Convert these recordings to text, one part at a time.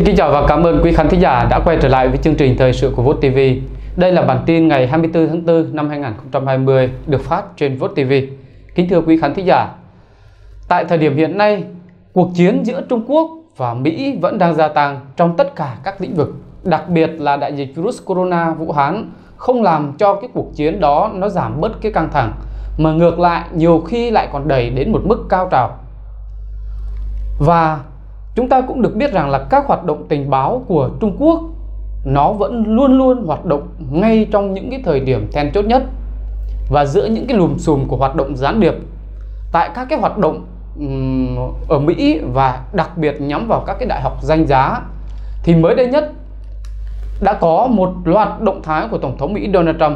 Xin chào và cảm ơn quý khán thính giả đã quay trở lại với chương trình thời sự của VOT TV. Đây là bản tin ngày 24 tháng 4 năm 2020 được phát trên VOT TV. Kính thưa quý khán thính giả, tại thời điểm hiện nay, cuộc chiến giữa Trung Quốc và Mỹ vẫn đang gia tăng trong tất cả các lĩnh vực. Đặc biệt là đại dịch virus corona Vũ Hán không làm cho cái cuộc chiến đó nó giảm bớt cái căng thẳng, mà ngược lại nhiều khi lại còn đẩy đến một mức cao trào. Và chúng ta cũng được biết rằng là các hoạt động tình báo của Trung Quốc nó vẫn luôn luôn hoạt động ngay trong những cái thời điểm then chốt nhất. Và giữa những cái lùm xùm của hoạt động gián điệp tại các cái hoạt động ở Mỹ và đặc biệt nhắm vào các cái đại học danh giá, thì mới đây nhất đã có một loạt động thái của Tổng thống Mỹ Donald Trump.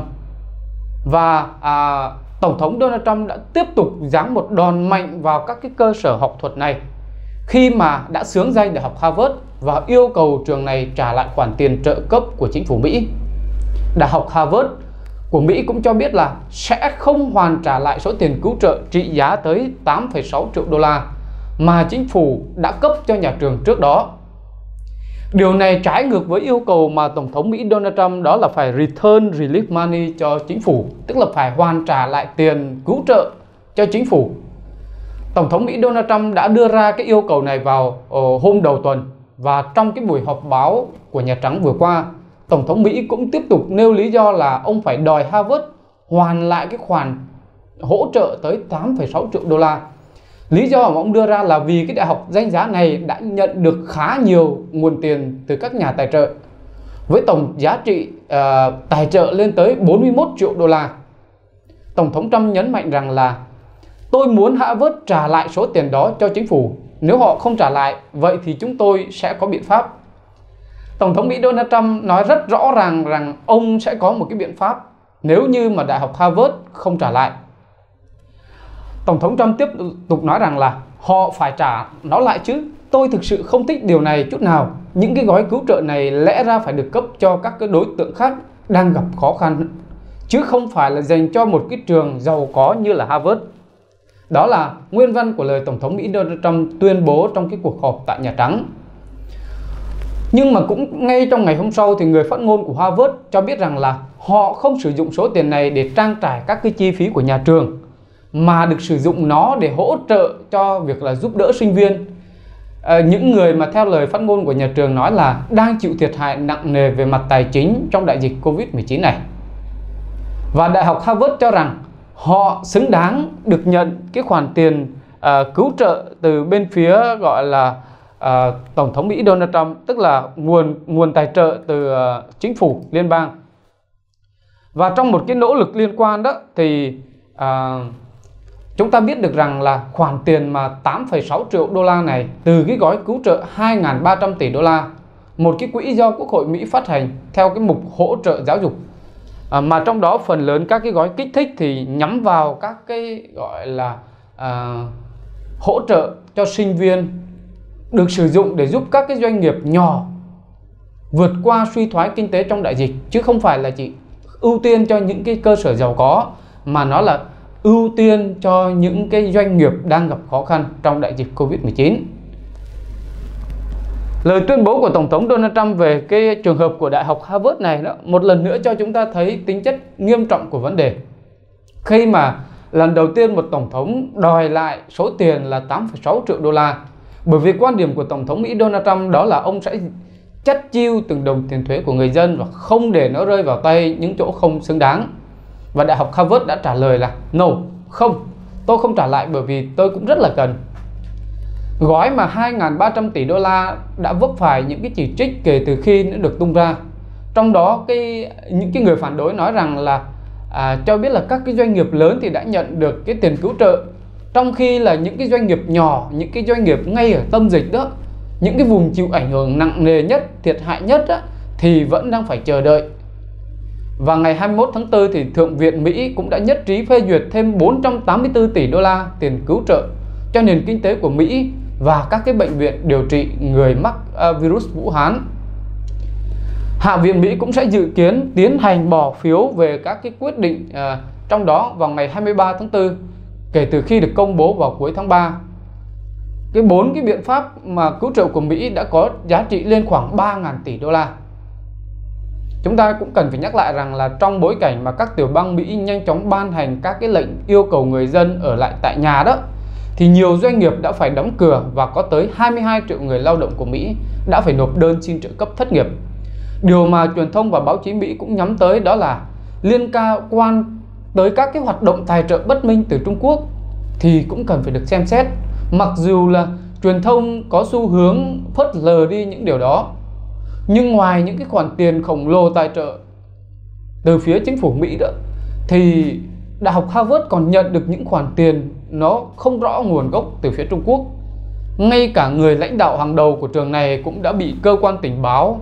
Và Tổng thống Donald Trump đã tiếp tục giáng một đòn mạnh vào các cái cơ sở học thuật này, khi mà đã xướng danh Đại học Harvard và yêu cầu trường này trả lại khoản tiền trợ cấp của chính phủ Mỹ. Đại học Harvard của Mỹ cũng cho biết là sẽ không hoàn trả lại số tiền cứu trợ trị giá tới 8,6 triệu đô la mà chính phủ đã cấp cho nhà trường trước đó. Điều này trái ngược với yêu cầu mà Tổng thống Mỹ Donald Trump, đó là phải return relief money cho chính phủ, tức là phải hoàn trả lại tiền cứu trợ cho chính phủ. Tổng thống Mỹ Donald Trump đã đưa ra cái yêu cầu này vào hôm đầu tuần, và trong cái buổi họp báo của Nhà Trắng vừa qua, Tổng thống Mỹ cũng tiếp tục nêu lý do là ông phải đòi Harvard hoàn lại cái khoản hỗ trợ tới 8,6 triệu đô la. Lý do mà ông đưa ra là vì cái đại học danh giá này đã nhận được khá nhiều nguồn tiền từ các nhà tài trợ, với tổng giá trị tài trợ lên tới 41 triệu đô la. Tổng thống Trump nhấn mạnh rằng là tôi muốn Harvard trả lại số tiền đó cho chính phủ. Nếu họ không trả lại, vậy thì chúng tôi sẽ có biện pháp. Tổng thống Mỹ Donald Trump nói rất rõ ràng rằng ông sẽ có một cái biện pháp nếu như mà Đại học Harvard không trả lại. Tổng thống Trump tiếp tục nói rằng là họ phải trả nó lại chứ. Tôi thực sự không thích điều này chút nào. Những cái gói cứu trợ này lẽ ra phải được cấp cho các cái đối tượng khác đang gặp khó khăn, chứ không phải là dành cho một cái trường giàu có như là Harvard. Đó là nguyên văn của lời Tổng thống Mỹ Donald Trump tuyên bố trong cái cuộc họp tại Nhà Trắng. Nhưng mà cũng ngay trong ngày hôm sau thì người phát ngôn của Harvard cho biết rằng là họ không sử dụng số tiền này để trang trải các cái chi phí của nhà trường, mà được sử dụng nó để hỗ trợ cho việc là giúp đỡ sinh viên, những người mà theo lời phát ngôn của nhà trường nói là đang chịu thiệt hại nặng nề về mặt tài chính trong đại dịch Covid-19 này. Và Đại học Harvard cho rằng họ xứng đáng được nhận cái khoản tiền cứu trợ từ bên phía gọi là Tổng thống Mỹ Donald Trump, tức là nguồn tài trợ từ chính phủ liên bang. Và trong một cái nỗ lực liên quan đó thì chúng ta biết được rằng là khoản tiền mà 8,6 triệu đô la này từ cái gói cứu trợ 2.300 tỷ đô la, một cái quỹ do Quốc hội Mỹ phát hành theo cái mục hỗ trợ giáo dục, mà trong đó phần lớn các cái gói kích thích thì nhắm vào các cái gọi là hỗ trợ cho sinh viên, được sử dụng để giúp các cái doanh nghiệp nhỏ vượt qua suy thoái kinh tế trong đại dịch, chứ không phải là chỉ ưu tiên cho những cái cơ sở giàu có, mà nó là ưu tiên cho những cái doanh nghiệp đang gặp khó khăn trong đại dịch Covid-19. Lời tuyên bố của Tổng thống Donald Trump về cái trường hợp của Đại học Harvard này đó, một lần nữa cho chúng ta thấy tính chất nghiêm trọng của vấn đề. Khi mà lần đầu tiên một tổng thống đòi lại số tiền là 8,6 triệu đô la, bởi vì quan điểm của Tổng thống Mỹ Donald Trump đó là ông sẽ chắt chiu từng đồng tiền thuế của người dân và không để nó rơi vào tay những chỗ không xứng đáng. Và Đại học Harvard đã trả lời là no, không, tôi không trả lại bởi vì tôi cũng rất là cần. Gói mà 2.300 tỷ đô la đã vấp phải những cái chỉ trích kể từ khi nó được tung ra. Trong đó những cái người phản đối nói rằng là cho biết là các cái doanh nghiệp lớn thì đã nhận được cái tiền cứu trợ, trong khi là những cái doanh nghiệp nhỏ, những cái doanh nghiệp ngay ở tâm dịch đó, những cái vùng chịu ảnh hưởng nặng nề nhất, thiệt hại nhất đó, thì vẫn đang phải chờ đợi. Và ngày 21 tháng 4 thì Thượng viện Mỹ cũng đã nhất trí phê duyệt thêm 484 tỷ đô la tiền cứu trợ cho nền kinh tế của Mỹ và các cái bệnh viện điều trị người mắc virus Vũ Hán. Hạ viện Mỹ cũng sẽ dự kiến tiến hành bỏ phiếu về các cái quyết định trong đó vào ngày 23 tháng 4 kể từ khi được công bố vào cuối tháng 3. bốn cái biện pháp mà cứu trợ của Mỹ đã có giá trị lên khoảng 3.000 tỷ đô la. Chúng ta cũng cần phải nhắc lại rằng là trong bối cảnh mà các tiểu bang Mỹ nhanh chóng ban hành các cái lệnh yêu cầu người dân ở lại tại nhà đó, thì nhiều doanh nghiệp đã phải đóng cửa và có tới 22 triệu người lao động của Mỹ đã phải nộp đơn xin trợ cấp thất nghiệp. Điều mà truyền thông và báo chí Mỹ cũng nhắm tới đó là liên quan tới các cái hoạt động tài trợ bất minh từ Trung Quốc thì cũng cần phải được xem xét, mặc dù là truyền thông có xu hướng phớt lờ đi những điều đó. Nhưng ngoài những cái khoản tiền khổng lồ tài trợ từ phía chính phủ Mỹ đó, thì Đại học Harvard còn nhận được những khoản tiền nó không rõ nguồn gốc từ phía Trung Quốc. Ngay cả người lãnh đạo hàng đầu của trường này cũng đã bị cơ quan tình báo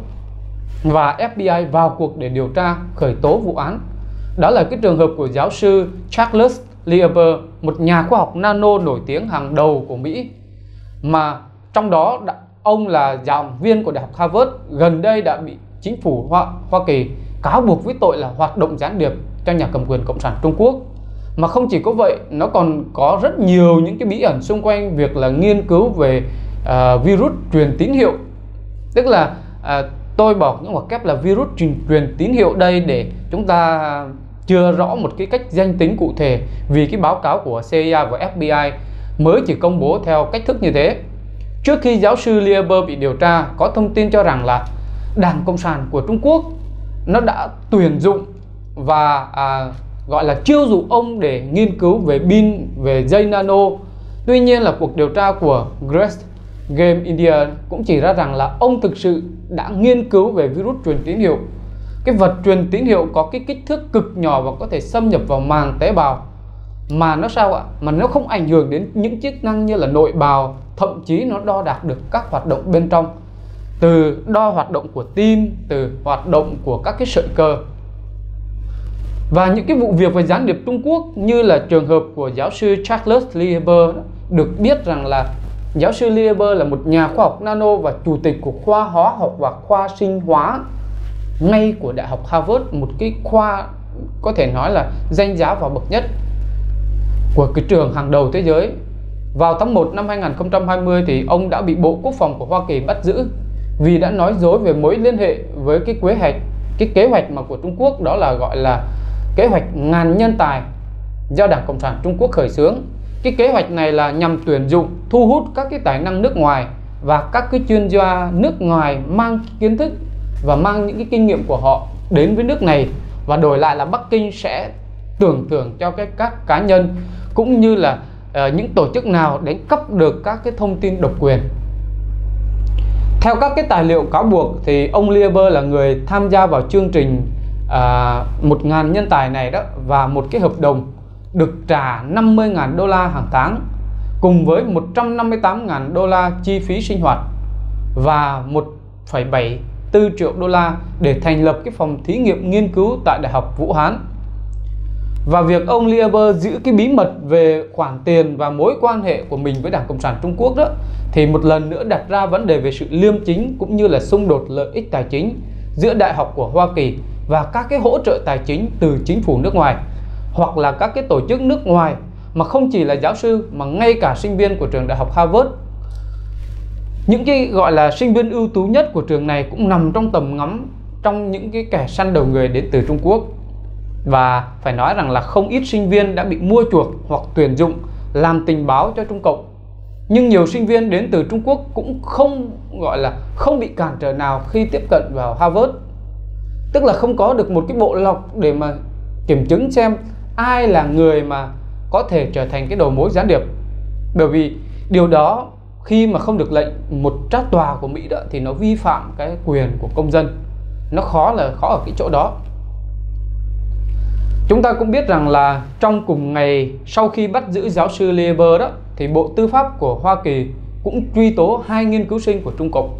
và FBI vào cuộc để điều tra, khởi tố vụ án. Đó là cái trường hợp của giáo sư Charles Lieber, một nhà khoa học nano nổi tiếng hàng đầu của Mỹ, mà trong đó ông là giảng viên của Đại học Harvard, gần đây đã bị chính phủ Hoa Kỳ cáo buộc với tội là hoạt động gián điệp cho nhà cầm quyền Cộng sản Trung Quốc. Mà không chỉ có vậy, nó còn có rất nhiều những cái bí ẩn xung quanh việc là nghiên cứu về virus truyền tín hiệu. Tức là tôi bỏ những ngoặc kép là virus truyền tín hiệu đây để chúng ta chưa rõ một cái cách danh tính cụ thể, vì cái báo cáo của CIA và FBI mới chỉ công bố theo cách thức như thế. Trước khi giáo sư Lieber bị điều tra, có thông tin cho rằng là Đảng Cộng sản của Trung Quốc nó đã tuyển dụng và gọi là chiêu dụ ông để nghiên cứu về pin, về dây nano. Tuy nhiên là cuộc điều tra của Great Game India cũng chỉ ra rằng là ông thực sự đã nghiên cứu về virus truyền tín hiệu. Cái vật truyền tín hiệu có cái kích thước cực nhỏ và có thể xâm nhập vào màng tế bào, mà nó sao ạ? Mà nó không ảnh hưởng đến những chức năng như là nội bào, thậm chí nó đo đạc được các hoạt động bên trong, từ đo hoạt động của tim, từ hoạt động của các cái sợi cơ. Và những cái vụ việc về gián điệp Trung Quốc như là trường hợp của giáo sư Charles Lieber, được biết rằng là giáo sư Lieber là một nhà khoa học nano và chủ tịch của khoa hóa học và khoa sinh hóa ngay của Đại học Harvard, một cái khoa có thể nói là danh giá và bậc nhất của cái trường hàng đầu thế giới. Vào tháng 1 năm 2020 thì ông đã bị Bộ Quốc phòng của Hoa Kỳ bắt giữ vì đã nói dối về mối liên hệ với cái kế hoạch mà của Trung Quốc, đó là gọi là kế hoạch ngàn nhân tài do Đảng Cộng sản Trung Quốc khởi xướng. Cái kế hoạch này là nhằm tuyển dụng, thu hút các cái tài năng nước ngoài và các cái chuyên gia nước ngoài mang kiến thức và mang những cái kinh nghiệm của họ đến với nước này, và đổi lại là Bắc Kinh sẽ tưởng thưởng cho các cá nhân cũng như là những tổ chức nào đánh cắp được các cái thông tin độc quyền. Theo các cái tài liệu cáo buộc thì ông Lieber là người tham gia vào chương trình 1.000 nhân tài này đó, và một cái hợp đồng được trả 50.000 đô la hàng tháng cùng với 158.000 đô la chi phí sinh hoạt và 1,74 triệu đô la để thành lập cái phòng thí nghiệm nghiên cứu tại Đại học Vũ Hán. Và việc ông Lieber giữ cái bí mật về khoản tiền và mối quan hệ của mình với Đảng Cộng sản Trung Quốc đó, thì một lần nữa đặt ra vấn đề về sự liêm chính cũng như là xung đột lợi ích tài chính giữa đại học của Hoa Kỳ và các cái hỗ trợ tài chính từ chính phủ nước ngoài hoặc là các cái tổ chức nước ngoài, mà không chỉ là giáo sư mà ngay cả sinh viên của trường Đại học Harvard. Những cái gọi là sinh viên ưu tú nhất của trường này cũng nằm trong tầm ngắm trong những cái kẻ săn đầu người đến từ Trung Quốc. Và phải nói rằng là không ít sinh viên đã bị mua chuộc hoặc tuyển dụng làm tình báo cho Trung Cộng. Nhưng nhiều sinh viên đến từ Trung Quốc cũng không bị cản trở nào khi tiếp cận vào Harvard. Tức là không có được một cái bộ lọc để mà kiểm chứng xem ai là người mà có thể trở thành cái đầu mối gián điệp. Bởi vì điều đó khi mà không được lệnh một trát tòa của Mỹ đó, thì nó vi phạm cái quyền của công dân. Nó khó ở cái chỗ đó. Chúng ta cũng biết rằng là trong cùng ngày sau khi bắt giữ giáo sư Lieber đó, thì Bộ Tư pháp của Hoa Kỳ cũng truy tố 2 nghiên cứu sinh của Trung Cộng.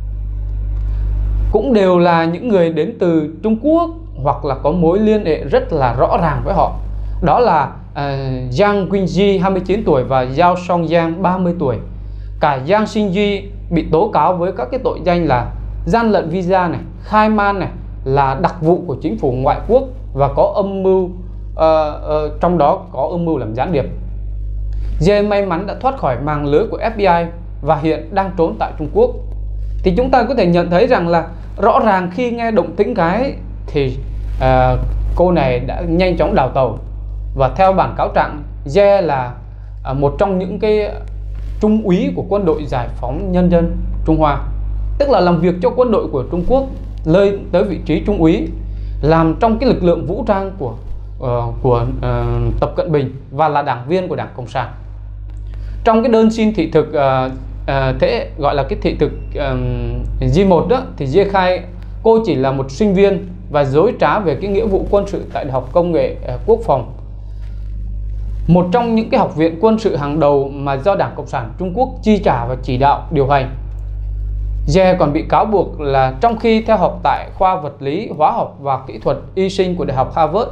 Cũng đều là những người đến từ Trung Quốc hoặc là có mối liên hệ rất là rõ ràng với họ. Đó là Yang Qingji 29 tuổi và Zhao Songyang 30 tuổi. Cả Yang Xingji bị tố cáo với các cái tội danh là gian lận visa này, khai man này, là đặc vụ của chính phủ ngoại quốc và có âm mưu, trong đó có âm mưu làm gián điệp. Ye may mắn đã thoát khỏi màng lưới của FBI và hiện đang trốn tại Trung Quốc. Thì chúng ta có thể nhận thấy rằng là rõ ràng khi nghe động tĩnh cái thì cô này đã nhanh chóng đào tàu. Và theo bản cáo trạng, Ye là một trong những cái trung úy của quân đội giải phóng nhân dân Trung Hoa, tức là làm việc cho quân đội của Trung Quốc, lên tới vị trí trung úy, làm trong cái lực lượng vũ trang của Tập Cận Bình và là đảng viên của Đảng Cộng sản. Trong cái đơn xin thị thực thế gọi là cái thị thực J1 đó, thì Ye khai cô chỉ là một sinh viên và dối trá về cái nghĩa vụ quân sự tại Đại học Công nghệ Quốc phòng, một trong những cái học viện quân sự hàng đầu mà do Đảng Cộng sản Trung Quốc chi trả và chỉ đạo điều hành. Ye còn bị cáo buộc là trong khi theo học tại khoa vật lý, hóa học và kỹ thuật y sinh của Đại học Harvard,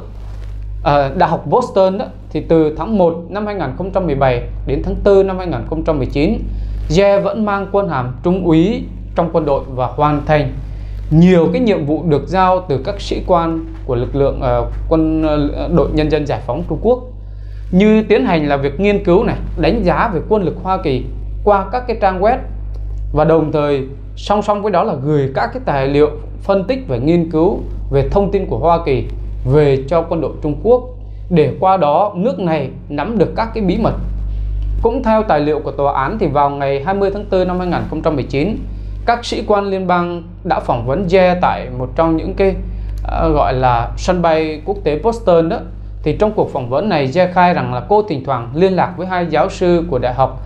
Đại học Boston đó, thì từ tháng 1 năm 2017 đến tháng 4 năm 2019, Ye vẫn mang quân hàm trung úy trong quân đội và hoàn thành nhiều cái nhiệm vụ được giao từ các sĩ quan của lực lượng quân đội nhân dân giải phóng Trung Quốc, như tiến hành là việc nghiên cứu này, đánh giá về quân lực Hoa Kỳ qua các cái trang web, và đồng thời song song với đó là gửi các cái tài liệu phân tích và nghiên cứu về thông tin của Hoa Kỳ về cho quân đội Trung Quốc, để qua đó nước này nắm được các cái bí mật. Cũng theo tài liệu của tòa án thì vào ngày 20 tháng 4 năm 2019, các sĩ quan liên bang đã phỏng vấn Ye tại một trong những cái gọi là sân bay quốc tế Boston đó. Thì trong cuộc phỏng vấn này, Ye khai rằng là cô thỉnh thoảng liên lạc với hai giáo sư của đại học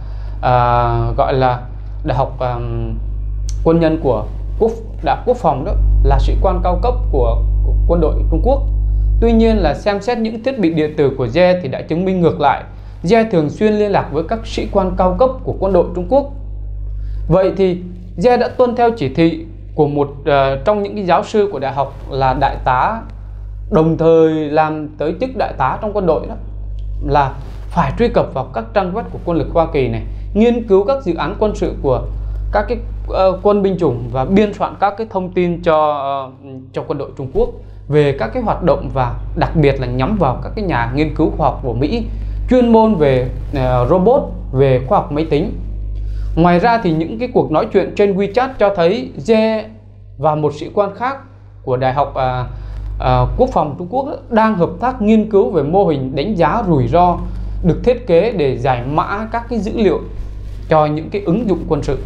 gọi là Đại học quân nhân của Đại học Quốc phòng đó, là sĩ quan cao cấp của quân đội Trung Quốc. Tuy nhiên là xem xét những thiết bị điện tử của Ye thì đã chứng minh ngược lại. Ye thường xuyên liên lạc với các sĩ quan cao cấp của quân đội Trung Quốc. Vậy thì Ye đã tuân theo chỉ thị của một trong những cái giáo sư của đại học là đại tá, đồng thời làm tới chức đại tá trong quân đội đó, là phải truy cập vào các trang web của quân lực Hoa Kỳ này, nghiên cứu các dự án quân sự của các cái quân binh chủng và biên soạn các cái thông tin cho quân đội Trung Quốc về các cái hoạt động, và đặc biệt là nhắm vào các cái nhà nghiên cứu khoa học của Mỹ chuyên môn về robot, về khoa học máy tính. Ngoài ra thì những cái cuộc nói chuyện trên WeChat cho thấy Ye và một sĩ quan khác của Đại học Quốc phòng Trung Quốc đang hợp tác nghiên cứu về mô hình đánh giá rủi ro được thiết kế để giải mã các cái dữ liệu cho những cái ứng dụng quân sự.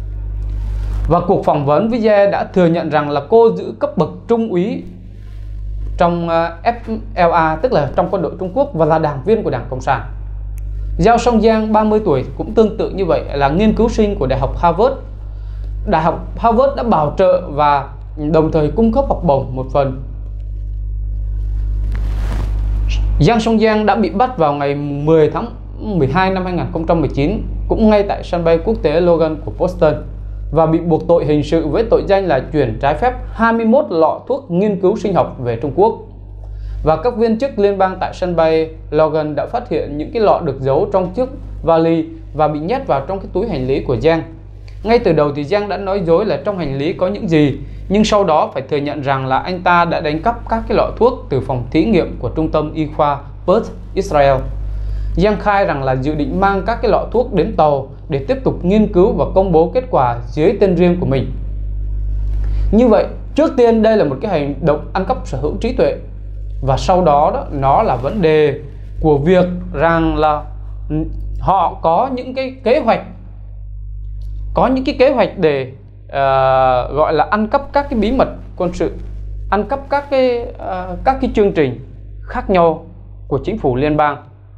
Và cuộc phỏng vấn với Ye đã thừa nhận rằng là cô giữ cấp bậc trung úy trong FLA, tức là trong quân đội Trung Quốc, và là đảng viên của Đảng Cộng sản. Zhao Songjiang 30 tuổi cũng tương tự như vậy, là nghiên cứu sinh của Đại học Harvard. Đại học Harvard đã bảo trợ và đồng thời cung cấp học bổng một phần. Zhao Songjiang đã bị bắt vào ngày 10 tháng 12 năm 2019, cũng ngay tại sân bay quốc tế Logan của Boston, và bị buộc tội hình sự với tội danh là chuyển trái phép 21 lọ thuốc nghiên cứu sinh học về Trung Quốc. Và các viên chức liên bang tại sân bay Logan đã phát hiện những cái lọ được giấu trong chiếc vali và bị nhét vào trong cái túi hành lý của Zhang. Ngay từ đầu thì Zhang đã nói dối là trong hành lý có những gì, nhưng sau đó phải thừa nhận rằng là anh ta đã đánh cắp các cái lọ thuốc từ phòng thí nghiệm của trung tâm y khoa Perth, Israel. Zhang khai rằng là dự định mang các cái lọ thuốc đến tàu để tiếp tục nghiên cứu và công bố kết quả dưới tên riêng của mình. Như vậy, trước tiên đây là một cái hành động ăn cắp sở hữu trí tuệ, và sau đó nó là vấn đề của việc rằng là họ có những cái kế hoạch để gọi là ăn cắp các cái bí mật quân sự, ăn cắp các cái chương trình khác nhau của chính phủ liên bang.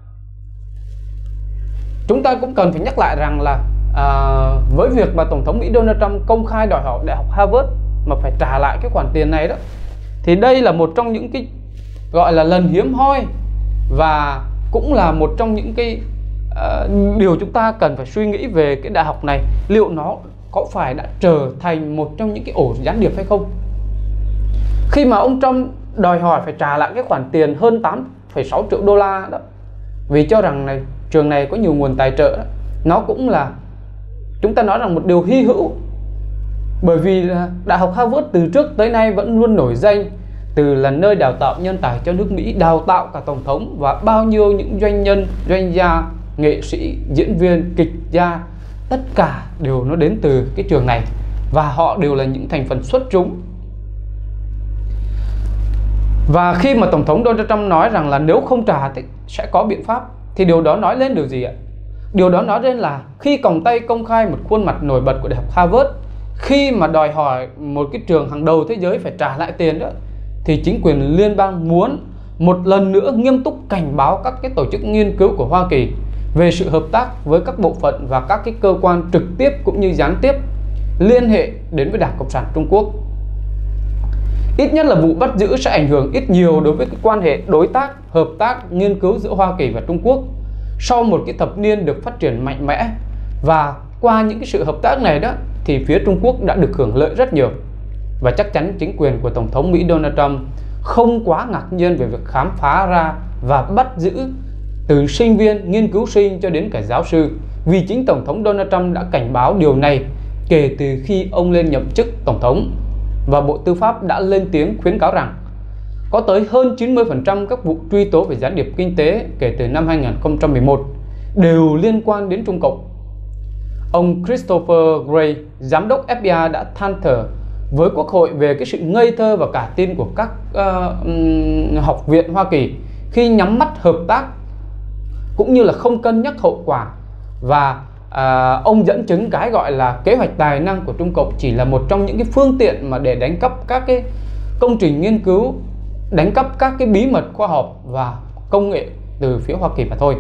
Chúng ta cũng cần phải nhắc lại rằng là với việc mà Tổng thống Mỹ Donald Trump công khai đòi hỏi Đại học Harvard mà phải trả lại cái khoản tiền này đó, thì đây là một trong những cái gọi là lần hiếm hoi, và cũng là một trong những cái điều chúng ta cần phải suy nghĩ về cái đại học này, liệu nó có phải đã trở thành một trong những cái ổ gián điệp hay không. Khi mà ông Trump đòi hỏi phải trả lại cái khoản tiền hơn 8,6 triệu đô la đó, vì cho rằng này trường này có nhiều nguồn tài trợ đó, nó cũng là chúng ta nói rằng một điều hy hữu, bởi vì là Đại học Harvard từ trước tới nay vẫn luôn nổi danh từ là nơi đào tạo nhân tài cho nước Mỹ, đào tạo cả tổng thống và bao nhiêu những doanh nhân, doanh gia nghệ sĩ, diễn viên, kịch gia, tất cả đều nó đến từ cái trường này, và họ đều là những thành phần xuất chúng. Và khi mà Tổng thống Donald Trump nói rằng là nếu không trả thì sẽ có biện pháp, thì điều đó nói lên điều gì ạ? Điều đó nói lên là khi còng tay công khai một khuôn mặt nổi bật của Đại học Harvard, khi mà đòi hỏi một cái trường hàng đầu thế giới phải trả lại tiền đó, thì chính quyền liên bang muốn một lần nữa nghiêm túc cảnh báo các cái tổ chức nghiên cứu của Hoa Kỳ về sự hợp tác với các bộ phận và các cái cơ quan trực tiếp cũng như gián tiếp liên hệ đến với Đảng Cộng sản Trung Quốc. Ít nhất là vụ bắt giữ sẽ ảnh hưởng ít nhiều đối với cái quan hệ đối tác, hợp tác, nghiên cứu giữa Hoa Kỳ và Trung Quốc sau một cái thập niên được phát triển mạnh mẽ. Và qua những cái sự hợp tác này đó thì phía Trung Quốc đã được hưởng lợi rất nhiều. Và chắc chắn chính quyền của Tổng thống Mỹ Donald Trump không quá ngạc nhiên về việc khám phá ra và bắt giữ từ sinh viên, nghiên cứu sinh cho đến cả giáo sư, vì chính Tổng thống Donald Trump đã cảnh báo điều này kể từ khi ông lên nhậm chức Tổng thống. Và Bộ Tư pháp đã lên tiếng khuyến cáo rằng có tới hơn 90% các vụ truy tố về gián điệp kinh tế kể từ năm 2011 đều liên quan đến Trung Cộng. Ông Christopher Wray, giám đốc FBI, đã than thở với Quốc hội về cái sự ngây thơ và cả tin của các học viện Hoa Kỳ khi nhắm mắt hợp tác cũng như là không cân nhắc hậu quả. Và ông dẫn chứng cái gọi là kế hoạch tài năng của Trung Cộng chỉ là một trong những cái phương tiện mà để đánh cắp các cái công trình nghiên cứu, đánh cắp các cái bí mật khoa học và công nghệ từ phía Hoa Kỳ mà thôi.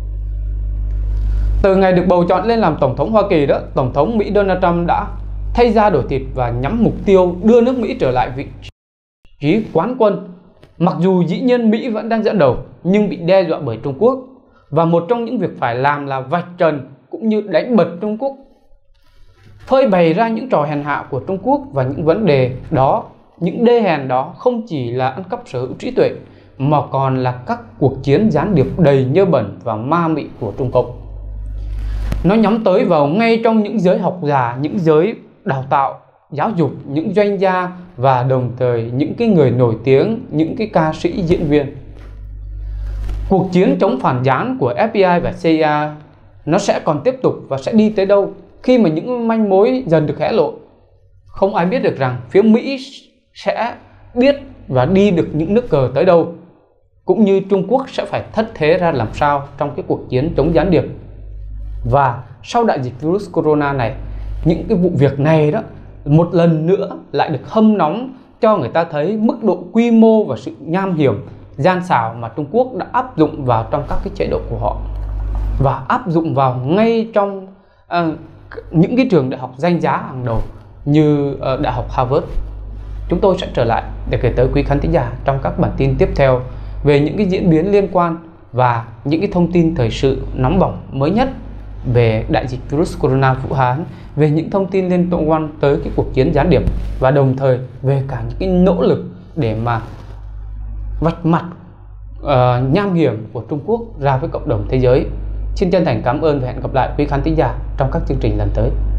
Từ ngày được bầu chọn lên làm Tổng thống Hoa Kỳ đó, Tổng thống Mỹ Donald Trump đã thay da đổi thịt và nhắm mục tiêu đưa nước Mỹ trở lại vị trí quán quân. Mặc dù dĩ nhiên Mỹ vẫn đang dẫn đầu nhưng bị đe dọa bởi Trung Quốc, và một trong những việc phải làm là vạch trần cũng như đánh bật Trung Quốc, phơi bày ra những trò hèn hạ của Trung Quốc. Và những vấn đề đó, những đê hèn đó không chỉ là ăn cắp sở hữu trí tuệ mà còn là các cuộc chiến gián điệp đầy nhơ bẩn và ma mị của Trung Cộng. Nó nhắm tới vào ngay trong những giới học giả, những giới đào tạo, giáo dục, những doanh gia và đồng thời những cái người nổi tiếng, những cái ca sĩ, diễn viên. Cuộc chiến chống phản gián của FBI và CIA nó sẽ còn tiếp tục và sẽ đi tới đâu khi mà những manh mối dần được hé lộ. Không ai biết được rằng phía Mỹ sẽ biết và đi được những nước cờ tới đâu, cũng như Trung Quốc sẽ phải thất thế ra làm sao trong cái cuộc chiến chống gián điệp. Và sau đại dịch virus corona này, những cái vụ việc này đó một lần nữa lại được hâm nóng cho người ta thấy mức độ quy mô và sự nham hiểm, gian xảo mà Trung Quốc đã áp dụng vào trong các cái chế độ của họ, và áp dụng vào ngay trong những cái trường đại học danh giá hàng đầu như Đại học Harvard. Chúng tôi sẽ trở lại để gửi tới quý khán thính giả trong các bản tin tiếp theo về những cái diễn biến liên quan và những cái thông tin thời sự nóng bỏng mới nhất về đại dịch virus corona Vũ Hán, về những thông tin liên quan tới cái cuộc chiến gián điệp, và đồng thời về cả những cái nỗ lực để mà vạch mặt nham hiểm của Trung Quốc ra với cộng đồng thế giới. Xin chân thành cảm ơn và hẹn gặp lại quý khán thính giả trong các chương trình lần tới.